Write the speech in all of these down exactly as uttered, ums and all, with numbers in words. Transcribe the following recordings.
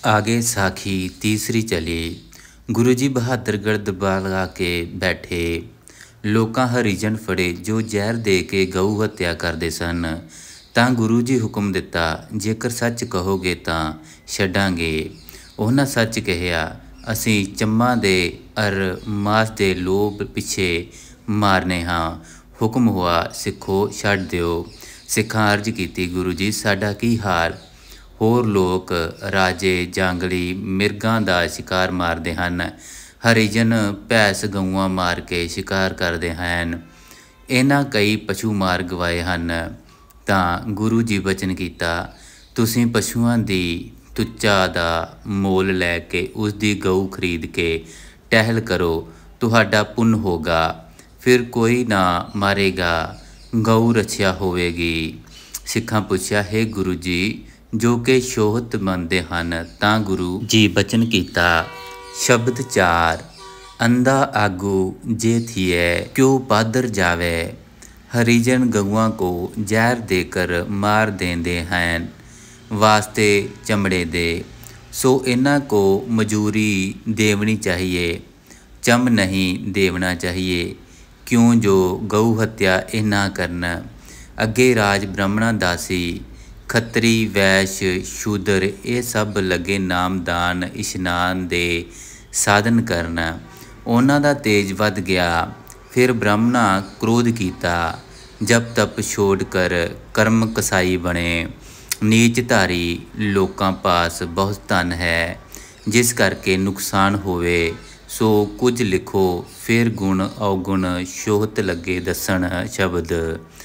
आगे साखी तीसरी चली। गुरु जी बहादुरगढ़ दबा लगा के बैठे। लोकां हरिजन फड़े जो जहर दे के गऊ हत्या करते सन। तां गुरु जी हुक्म दिता, जेकर सच कहोगे तां छड्डांगे। उन्हां सच कहिया, असीं चम्मा दे अर मास दे लोभ पिछे मारने हाँ। हुक्म हुआ, सिखो छड्ड दिओ। सिखां अर्ज कीती, गुरु जी साडा की हाल? होर लोक राजे जांगली मिर्गां दा शिकार मारते हैं। हरिजन भैंस गऊआं मार के शिकार करते हैं। इन्हां कई पशु मार गवाए हैं। तां गुरु जी बचन कीता, तुसीं पशुआं दी तुच्चा दा मोल लैके उसकी गऊ खरीद के टहल करो, तुहाडा पुण्य होगा, फिर कोई ना मारेगा, गऊ रछिया होवेगी। सिखां पुछया, हे गुरु जी जो कि शोहत मनते हैं। तां गुरु जी बचन कीता, शब्द चार, अंधा आगू जे थिए क्यों पादर जावे। हरिजन गऊआं को जहर देकर मार देंदे हैं वास्ते चमड़े दे, सो इन्हां को मजूरी देवनी चाहिए, चम नहीं देवना चाहिए। क्यों जो गऊ हत्या इन्हां करन। अगे राज ब्राह्मणा दासी खत्तरी वैश्य शूदर ये सब लगे नामदान इशनान दे साधन करन। उन्हां दा तेज वध गया। फिर ब्राह्मणा क्रोध कीता, जप तप छोड़ कर कर्म कसाई बने। नीच धारी लोकां पास बहुत धन है, जिस करके नुकसान होवे, सो कुछ लिखो। फिर गुण अवगुण शोहत लगे दसन शब्द।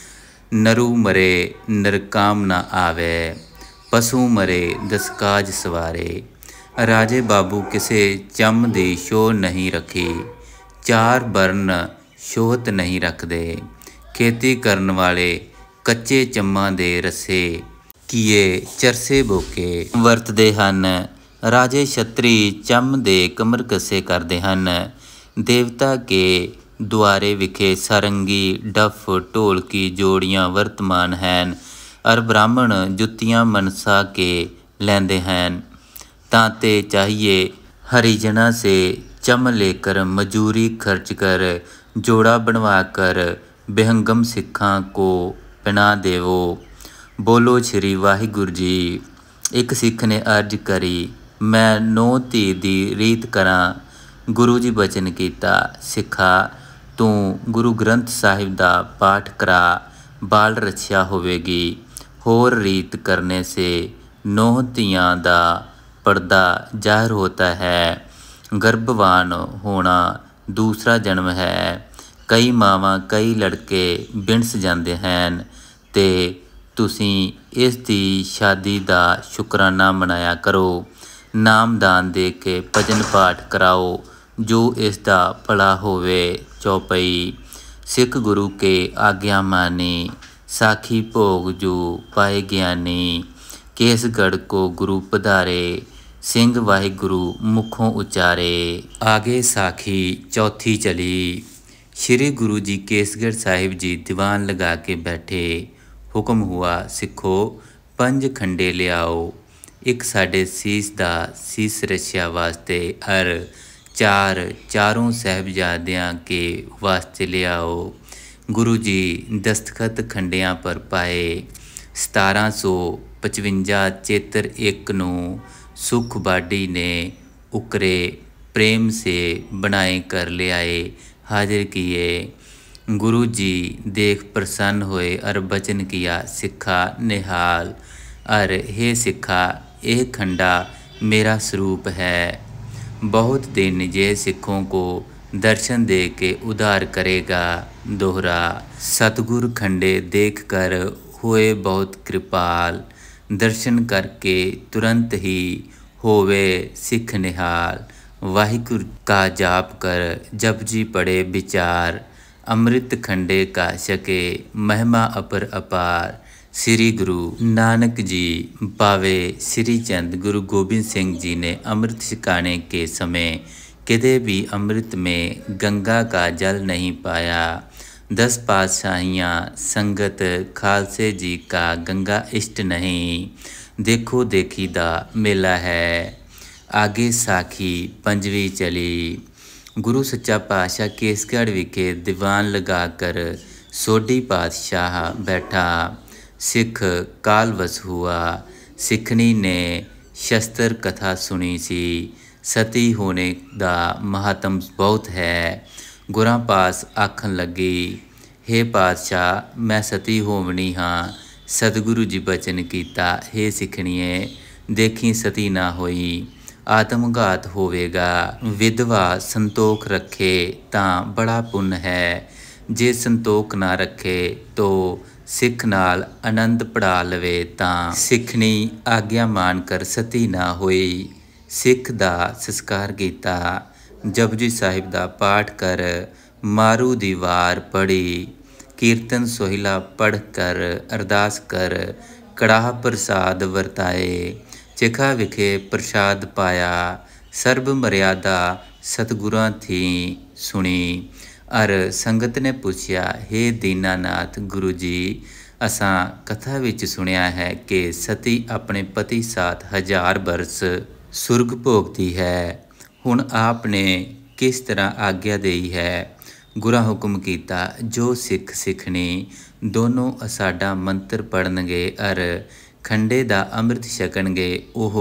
नरू मरे नरकाम न आवे, पशु मरे दसकाज सवारे। राजे बाबू किसे चम दी शोह नहीं रखी, चार बरन शोहत नहीं रखते। खेती करन वाले कच्चे चम्मा दे रसे कीए चरसे बोके वरतते हैं। राजे छतरी चम दे कमर कसे करते हैं। देवता के द्वारे विखे सारंगी डफ ढोलकी जोड़ियां वर्तमान हैं, और ब्राह्मण जुत्तियां मनसा के लैंदे हैं। तांते चाहिए हरिजना से चम लेकर मजूरी खर्च कर जोड़ा बनवा कर बेहंगम सिखां को पहना देवो। बोलो श्री वाहिगुरु जी। एक सिख ने अर्ज करी, मैं नौ धी दी रीत करां। गुरु जी बचन कीता, सिखा तू गुरु ग्रंथ साहिब दा पाठ करा, बाल रछिया होवेगी। होर रीत करने से नौ धियां दा पर्दा जाहिर होता है। गर्भवान होना दूसरा जन्म है। कई मावां कई लड़के बिनस जाते हैं, ते तुसीं इस दी शादी दा शुकराना मनाया करो। नामदान दे के भजन पाठ कराओ, जो इसका भला होवे। चौपाई, सिख गुरु के आज्ञा मानी, साखी भोग जो पाए ज्ञानी। केसगढ़ को गुरु पधारे, सिंह वाहिगुरु मुखों उचारे। आगे साखी चौथी चली। श्री गुरु जी केसगढ़ साहिब जी दीवान लगा के बैठे। हुक्म हुआ, सिखो पंज खंडे लियाओ। एक साढ़े सीस दा सीस रछिया वास्ते, अर चार चारों साहबजादियाँ के वास्ते लियाओ। गुरु जी दस्तखत खंडियां पर पाए। सतारह सौ पचवंजा चेतर एक नू सुख बाडी ने उकरे प्रेम से बनाए कर ले आए, हाजिर किए। गुरु जी देख प्रसन्न हुए और बचन किया, सिखा निहाल। अर हे सिखा, यह खंडा मेरा स्वरूप है। बहुत दिन जे सिखों को दर्शन दे के उद्धार करेगा। दोहरा, सतगुर खंडे देख कर हुए बहुत कृपाल। दर्शन करके तुरंत ही होवे सिख निहाल। वाहिगुरु का जाप कर जप जी पड़े विचार। अमृत खंडे का सके महिमा अपर अपार। श्री गुरु नानक जी पावे श्री चंद गुरु गोबिंद सिंह जी ने अमृत छिकाने के समय किधे भी अमृत में गंगा का जल नहीं पाया। दस पातशाहियाँ संगत खालसे जी का गंगा इष्ट नहीं। देखो देखी दा मेला है। आगे साखी पंजवी चली। गुरु सच्चा पातशाह केसगढ़ विखे दीवान लगाकर सोढी पातशाह बैठा। सिख कालवश हुआ। सिखनी ने शस्त्र कथा सुनी सी। सती होने का महात्म बहुत है। गुरां पास आखन लगी, हे पातशाह मैं सती होवनी हाँ। सतगुरु जी बचन कीता, हे सिखणीए देखी सती ना होई, आत्मघात होवेगा। विधवा संतोख रखे तां बड़ा पुण्य है, जे संतोख ना रखे तो सिख नाल आनंद पड़ा लवे तां सिखनी आग्या मान कर सती ना होई। सिख दा संस्कार कीता। जपजी साहिब दा पाठ कर, मारू दी वार पढ़ी, कीर्तन सोहिला पढ़ कर अरदास कर, कड़ाह प्रसाद वरताए। चिखा विखे प्रसाद पाया। सर्ब मर्यादा सतगुरां थी सुनी। अर संगत ने पूछया, हे दीनानाथ गुरु जी असां कथा विच सुनिया है कि सती अपने पति साथ हजार बरस सुरग भोगती है, हुण आपने किस तरह आग्ञा देई है। गुरां हुक्म कीता, जो सिख सिखनी दोनों साडा मंत्र पढ़नगे अर खंडे दा अमृत छकणगे, ओह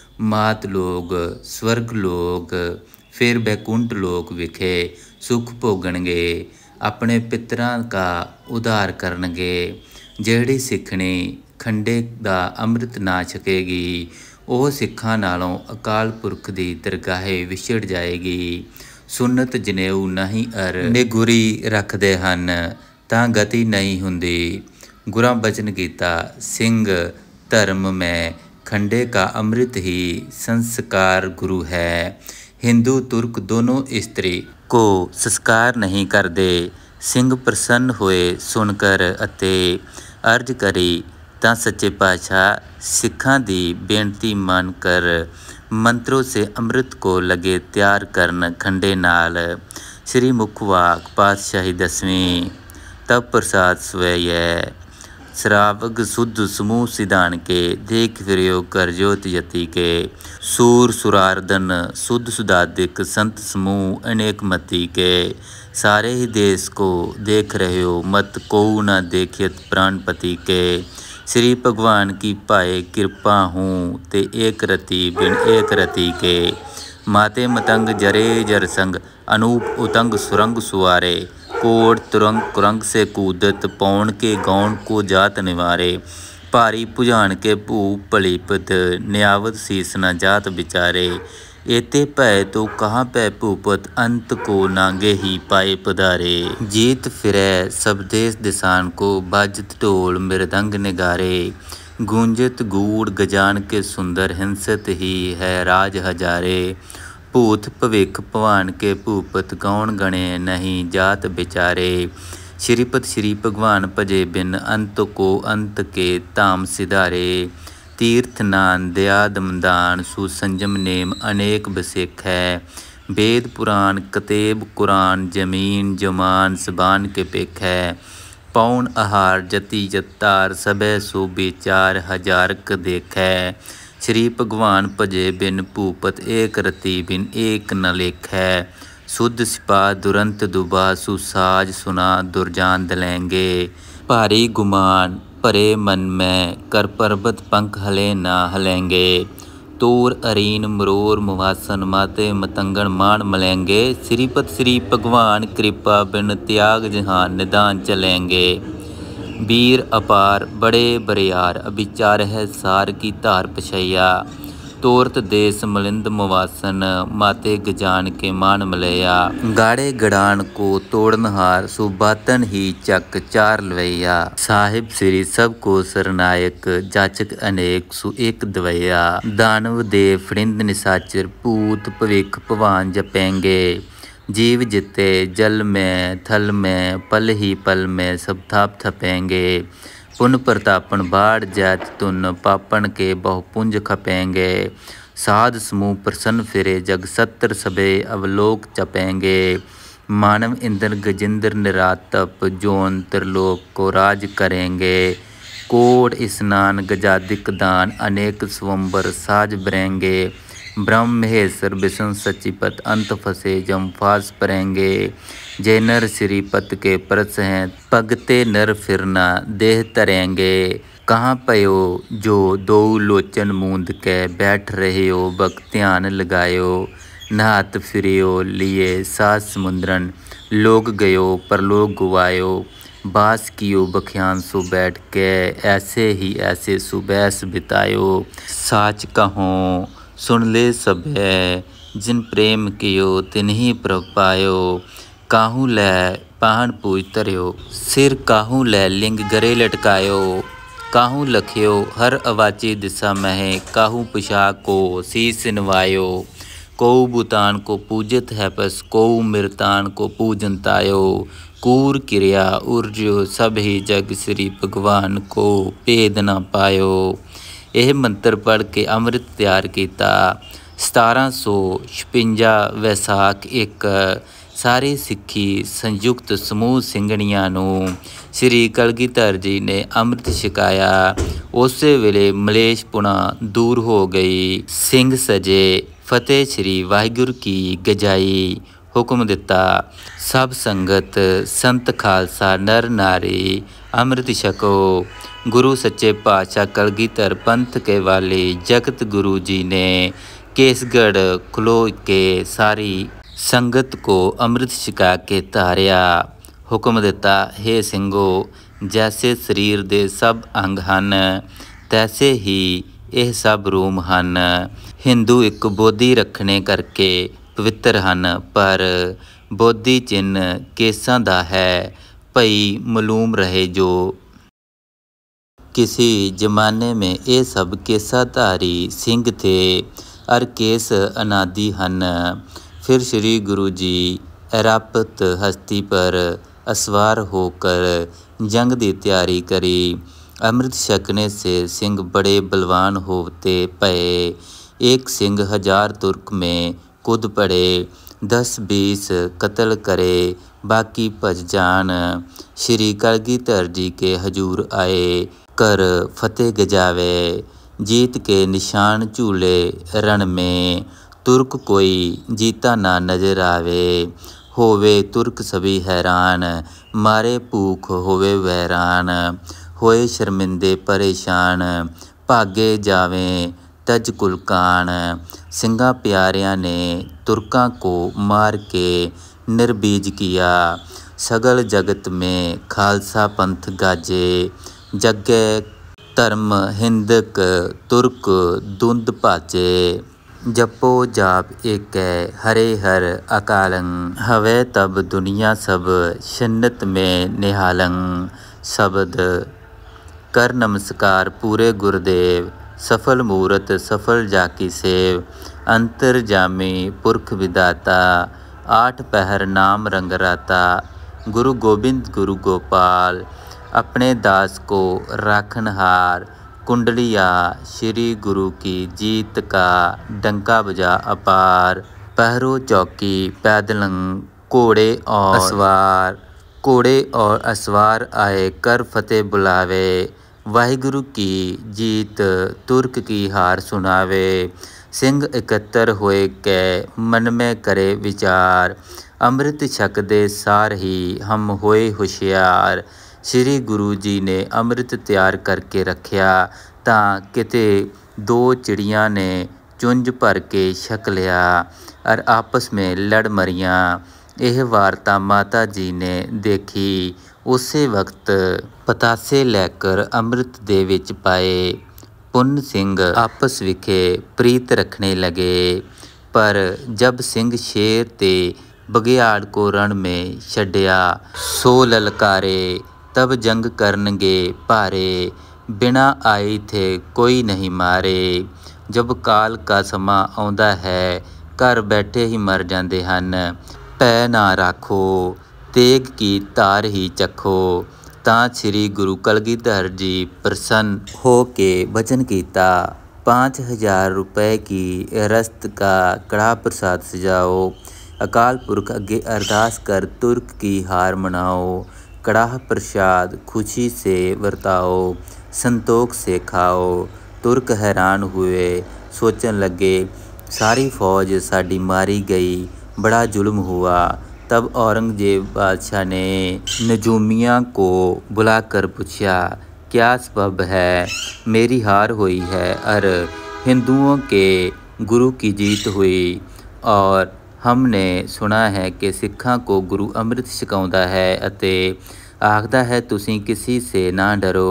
मात लोग, स्वर्ग लोग, फिर बैकुंठ लोक विखे सुख भोगणगे, अपने पितरां का उद्धार करनगे। ਜਿਹੜੀ सिखनी खंडे दा अमृत ना छकेगी, ਉਹ सिखां नालों अकाल पुरख दी दरगाहे विछड़ जाएगी। सुन्नत जनेऊ नहीं अर निगुरी रखते हैं तां गति नहीं हुंदी। गुरां बचन कीता, सिंह धर्म में खंडे का अमृत ही संस्कार गुरु है। हिंदू तुर्क दोनों स्त्री को संस्कार नहीं करते। सिंह प्रसन्न हुए सुनकर अते अर्ज करी तां सच्चे पातशाह सिखां दी बेनती मान कर मंत्रों से अमृत को लगे तैयार करन खंडे नाल। श्री मुखवाक पातशाही दसवीं। तब प्रसाद स्वय श्रावक शुद्ध समूह सिधान के देख फिरयो कर ज्योत यति के। सूर सुरारदन शुद्ध सुदादिक संत समूह अनेक मति के। सारे ही देश को देख रहे हो मत को न देखियत प्राणपति के। श्री भगवान की पाए कृपा हूँ ते एक रति बिन एक रति के। माते मतंग जरे जर संग अनूप उतंग सुरंग सुवारे। कोट तुरंग कुरंग से कूदत पौन के गौन को जात निवारे। भारी भुजान के भूप पलीपत न्यावत शीस न जात बिचारे। एते भय तो कहाँ पै भूपत अंत को नांगे ही पाए पधारे। जीत फिरै सब देश दिसान को बाजत ढोल मृदंग निगारे। गूंजत गूढ़ गजान के सुंदर हिंसत ही है राज हजारे। भूत भविख भवान के भूपत गौण गणे नहीं जात बिचारे। श्रीपत श्री भगवान भजे बिन अंत को अंत के धाम सिधारे। तीर्थ नान दया दमदान सुसंजम नेम अनेक बसेख है। वेद पुराण कतेब कुरान जमीन जमान सबान के पेख है। पौन आहार जति जतार सबे सो विचार हजारक देख है। श्री भगवान भजे बिन भूपत एक रति बिन एक न लेख है। शुद्ध सिपा दुरंत दुबा सुसाज सुना दुरजान दलेंगे। भारी गुमान भरे मन में कर पर्वत पंख हले ना हलेंगे। तोर अरीन मरोर मुवासन माते मतंगण मान मलेंगे। श्रीपत श्री भगवान कृपा बिन त्याग जहान निदान चलेंगे। वीर अपार बड़े बरियार अभिचार है सार की धार पछैया। तोरत देश मलिंद मुवासन माते गजान के मान मलैया। गाड़े गड़ान को तोड़नहार सुबातन ही चक चार लवैया। साहिब श्री सब को सरनायक जाचक अनेक सु एक दवैया। दानव देव फरिंद निसाचर भूत भविख भवान जपेंगे। जीव जिते जल में थल में पल ही पल में सब थाप थपेंगे। पुन प्रतापन बाढ़ जात तुन पापन के बहुपुंज खपेंगे। साध समूह प्रसन्न फिरे जग सत्र सबे अवलोक चपेंगे। मानव इंद्र गजिंद्र निरातप जोन त्रिलोक को राज करेंगे। कोट स्नान गजादिक दान अनेक स्वंबर साज बरेंगे। ब्रह्म महेश्वर विष्णु सचिपत अंत फसे जम फास परेंगे। जय नर श्रीपत के परस हैं पगते नर फिरना देह तरेंगे। कहाँ पयो जो दो लोचन मूंद के बैठ रहे हो बक ध्यान लगायो। नहात फिरियो लिए सास समुद्रन लोग गयो परलोक गुवायो। बास कियो बख्यान सो बैठ के ऐसे ही ऐसे सुबैस बितायो। साच कहो सुन ले सभे जिन प्रेम कियो तिन्ही प्रभ पायो। काहू लै पाहन पूज धरियो सिर काहू लै लिंग गरे लटकायो। काहू लखियो हर अवाची दिशा महे काहू पोशाक को शीस नवायो। कोऊ भूतान को पूजित है पस कोऊ मृतान को पूजन तायो। कूर क्रिया उर्जो सब ही जग श्री भगवान को भेद ना पायो। यह मंत्र पढ़ के अमृत तैयार किया। सतारह सौ छपंजा वैसाख एक सारे सिੱਖੀ संयुक्त समूह ਸਿੰਘਣੀਆਂ ਨੂੰ श्री कलगीधर जी ने अमृत छकाया। उस वेले मलेशपुणा दूर हो गई। सिंह सजे फतेह श्री वाहिगुरू की गजाई। हुक्म दिता सब संगत संत खालसा नर नारी अमृत छको। गुरु सच्चे पातशाह कलगीधर पंथ के वाले जगत गुरु जी ने केसगढ़ खलो के सारी संगत को अमृत छका के तारिया। हुक्म दिता हे ਸਿੰਘੋ जैसे शरीर दे सब अंग ਹਨ तैसे ही ਇਹ ਸਭ ਰੂਮ ਹਨ। ਹਿੰਦੂ ਇੱਕ ਬੋਧੀ ਰੱਖਣੇ ਕਰਕੇ ਪਵਿੱਤਰ ਹਨ ਪਰ ਬੋਧੀ ਚਿੰਨ੍ਹ ਕੇਸਾਂ ਦਾ ਹੈ। ਭਈ ਮਾਲੂਮ रहे जो किसी जमाने में ये सब केसाधारी सिंह थे और केस अनादि हन। फिर श्री गुरु जी ऐरापत हस्ती पर असवार होकर जंग की तैयारी करी। अमृत छकने से सिंह बड़े बलवान होते पए। एक सिंह हजार तुर्क में कूद पड़े दस बीस कत्ल करे बाकी भज जान। श्री कलगीधर जी के हजूर आए कर फतेह गजावे। जीत के निशान झूले रण में तुर्क कोई जीता ना नजर आवे। होवे तुर्क सभी हैरान मारे भूख होवे वैरान। होए शर्मिंदे परेशान भागे जावें तज कुलकान। सिंगा प्यारियां ने तुर्कों को मार के निर्बीज किया। सगल जगत में खालसा पंथ गाजे। जगे धर्म हिंदक तुर्क दुंद भाजे। जपो जाप एक हरे हर अकालं हवे तब दुनिया सब शन्नत में निहालं। शब्द कर नमस्कार पूरे गुरुदेव सफल मूरत सफल जाकी सेव। अंतरजामी पुरख विदाता आठ पहर नाम रंगराता। गुरु गोबिंद गुरु गोपाल अपने दास को राखनहार। कुंडलिया श्री गुरु की जीत का डंका बजा अपार। पहरो चौकी पैदलंग घोड़े और असवार। घोड़े और असवार आए कर फतेह बुलावे। वाहिगुरु की जीत तुर्क की हार सुनावे। सिंह इकट्तर होए के मन में करे विचार। अमृत छकदे सार ही हम होए होशियार। श्री गुरु जी ने अमृत तैयार करके रखिया तां किते दो चिड़ियाँ ने चुंझ भर के छक लिया और आपस में लड़ मरियां। यह वार्ता माता जी ने देखी। उसे वक्त पतासे लैकर अमृत दे विच पाए। पुन्न सिंह आपस विखे प्रीत रखने लगे। पर जब सिंह शेर ते बघियाड़ को रण में छड्या सो ललकारे तब जंग करनगे भारे। बिना आई थे कोई नहीं मारे। जब काल का समा आउंदा है घर बैठे ही मर जाते हैं। पै ना राखो तेग की तार ही चखो। तां श्री गुरु कलगीधर जी प्रसन्न हो के वचन किया पाँच हजार रुपये की रस्त का कड़ा प्रसाद सजाओ। अकाल पुरख अगे अरदास कर तुर्क की हार मनाओ। कड़ाह प्रसाद खुशी से बरताओ संतोख से खाओ। तुर्क हैरान हुए सोचन लगे सारी फौज साडी मारी गई, बड़ा जुल्म हुआ। तब औरंगजेब बादशाह ने नजूमिया को बुलाकर पूछा, क्या सबब है? मेरी हार हुई है और हिंदुओं के गुरु की जीत हुई। और हमने सुना है कि सिखा को गुरु अमृत छकाउंदा है अते आखदा है तुसी किसी से ना डरो।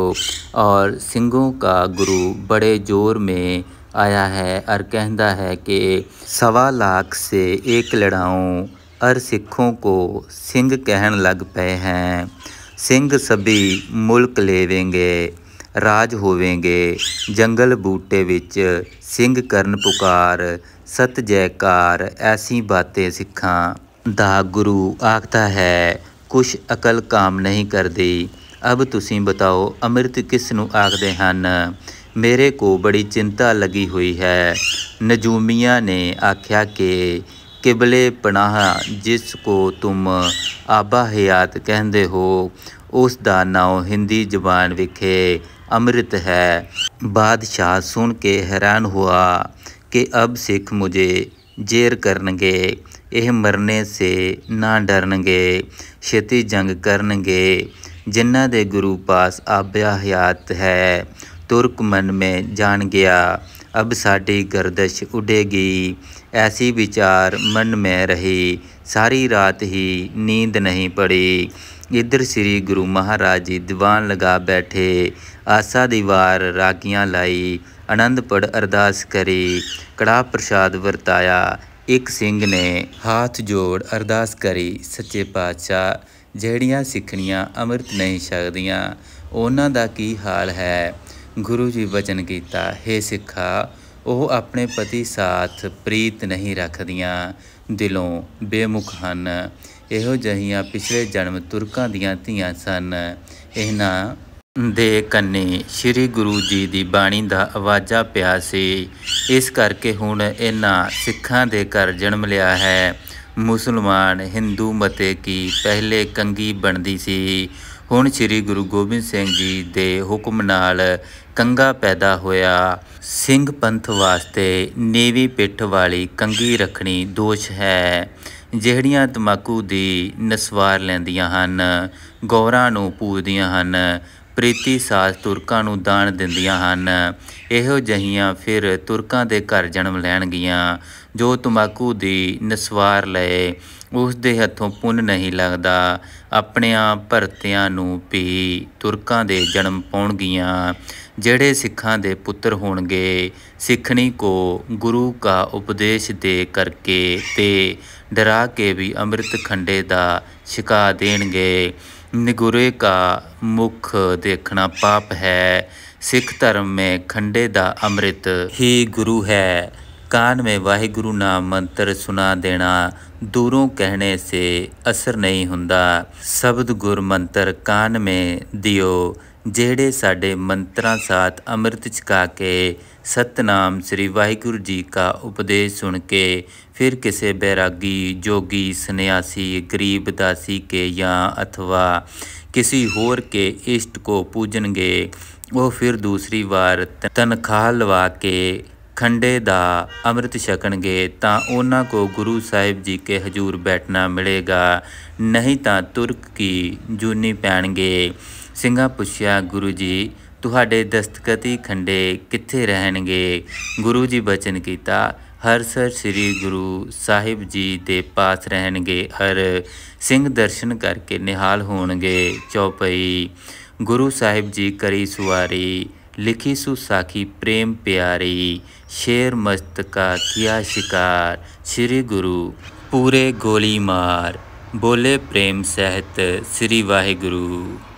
और सिंहों का गुरु बड़े जोर में आया है और कहता है कि सवा लाख से एक लड़ाऊं। और सिखों को सिंह कहन लग पे हैं। सिंह सभी मुल्क लेवेंगे, राज होवेंगे। जंगल बूटे विच सिंह करन पुकार, सत जयकार ऐसी बातें सिखा दा गुरु आखता है। कुछ अकल काम नहीं करदी। अब तुसी बताओ अमृत किस नूं आखदे हन? मेरे को बड़ी चिंता लगी हुई है। नजूमिया ने आख्या कि किबले पनाह, जिसको तुम आबा हयात कहते हो, उस दा नाम हिंदी जबान विखे अमृत है। बादशाह सुन के हैरान हुआ कि अब सिख मुझे जेर करनगे, यह मरने से ना डरनगे, छेती जंग करनगे। जिन्ना दे गुरु पास आबा हयात है, तुर्कमन में जान गया। अब साडी गर्दश उड़ेगी। ऐसी विचार मन में रही, सारी रात ही नींद नहीं पड़ी। इधर श्री गुरु महाराज जी दीवान लगा बैठे, आसा दी वार रागियां लाई, आनंद पढ़ अरदास करी, कड़ा प्रसाद वरताया। एक सिंह ने हाथ जोड़ अरदास करी, सच्चे पातशाह, ਜਿਹੜੀਆਂ ਸਿੱਖਣੀਆਂ ਅੰਮ੍ਰਿਤ नहीं ਛਕਦੀਆਂ ਉਹਨਾਂ ਦਾ ਕੀ ਹਾਲ ਹੈ? ਗੁਰੂ ਜੀ ਬਚਨ ਕੀਤਾ, ਹੇ ਸਿੱਖਾ, ਉਹ ਆਪਣੇ ਪਤੀ ਸਾਥ ਪ੍ਰੀਤ ਨਹੀਂ ਰੱਖਦੀਆਂ, ਦਿਲੋਂ ਬੇਮੁਖ ਹਨ। ਇਹੋ ਜਿਹੀਆਂ ਪਿਛਲੇ ਜਨਮ ਤੁਰਕਾਂ ਦੀਆਂ ਧੀਆਂ ਸਨ। ਇਹਨਾਂ ਦੇ ਕੰਨੀ ਸ਼੍ਰੀ ਗੁਰੂ ਜੀ ਦੀ ਬਾਣੀ ਦਾ ਆਵਾਜ਼ਾ ਪਿਆ ਸੀ। ਇਸ ਕਰਕੇ ਹੁਣ ਇਹਨਾਂ ਸਿੱਖਾਂ ਦੇ ਘਰ ਜਨਮ ਲਿਆ ਹੈ। ਮੁਸਲਮਾਨ ਹਿੰਦੂ ਮਤੇ ਕੀ ਪਹਿਲੇ ਕੰਗੀ ਬਣਦੀ ਸੀ, ਹੁਣ ਸ਼੍ਰੀ ਗੁਰੂ ਗੋਬਿੰਦ ਸਿੰਘ ਜੀ ਦੇ ਹੁਕਮ ਨਾਲ ਕੰਗਾ ਪੈਦਾ ਹੋਇਆ। ਸਿੰਘ ਪੰਥ ਵਾਸਤੇ ਨੀਵੀਂ ਪਿੱਠ ਵਾਲੀ ਕੰਗੀ ਰੱਖਣੀ ਦੋਸ਼ ਹੈ। ਜਿਹੜੀਆਂ ਤੰਬਾਕੂ ਦੀ ਨਸਵਾਰ ਲੈਂਦੀਆਂ ਹਨ, ਗੌਰਾਂ ਨੂੰ ਪੂਜਦੀਆਂ ਹਨ, ਪ੍ਰੀਤੀ ਸਾਥ ਤੁਰਕਾਂ ਨੂੰ ਦਾਨ ਦਿੰਦੀਆਂ ਹਨ, ਇਹੋ ਜਿਹੀਆਂ ਫਿਰ ਤੁਰਕਾਂ ਦੇ ਘਰ ਜਨਮ ਲੈਣਗੀਆਂ। ਜੋ ਤੰਬਾਕੂ ਦੀ ਨਸਵਾਰ ਲਏ ਉਸ ਦੇ ਹੱਥੋਂ ਪੁੰਨ ਨਹੀਂ ਲੱਗਦਾ। ਆਪਣਿਆਂ ਭਰਤਿਆਂ ਨੂੰ ਵੀ ਤੁਰਕਾਂ ਦੇ ਜਨਮ ਪਾਉਣਗੀਆਂ। ਜਿਹੜੇ ਸਿੱਖਾਂ ਦੇ ਪੁੱਤਰ ਹੋਣਗੇ, ਸਿੱਖਣੀ ਕੋ ਗੁਰੂ ਕਾ ਉਪਦੇਸ਼ ਦੇ ਕਰਕੇ ਤੇ ਡਰਾ ਕੇ ਵੀ ਅੰਮ੍ਰਿਤ ਖੰਡੇ ਦਾ ਛਕਾ ਦੇਣਗੇ। ਨਿਗੁਰੇ ਕਾ ਮੁਖ ਦੇਖਣਾ ਪਾਪ ਹੈ। सिख धर्म में खंडे दा अमृत ही गुरु है। कान में वाहिगुरु नाम मंत्र सुना देना दूरों कहने से असर नहीं हुंदा। शब्द गुर मंत्र कान में दियो। जेड़े साडे मंत्रां साथ अमृत छका के सतनाम श्री वाहिगुरु जी का उपदेश सुन के फिर किसी बैरागी, जोगी, सन्यासी, गरीब दासी के या अथवा किसी होर के इष्ट को पूजनगे, वो फिर दूसरी बार तनख्वाह लवा के खंडे दा अमृत छकणगे तां उन्हां को गुरु साहिब जी के हजूर बैठना मिलेगा, नहीं तां तुर्क की जूनी पैणगे। ਸਿੰਘਾਂ ਪੁੱਛਿਆ, गुरु जी ਤੁਹਾਡੇ दस्तखती खंडे कित्थे रहणगे? गुरु जी बचन कीता, हर सर श्री गुरु साहिब जी दे पास रहणगे। हर सिंह दर्शन करके निहाल होणगे। चौपाई गुरु साहिब जी करी सुवारी, लिखी सु साखी प्रेम प्यारी, शेर मस्त का किया शिकार, श्री गुरु पूरे गोली मार, बोले प्रेम सहित श्री वाहिगुरु।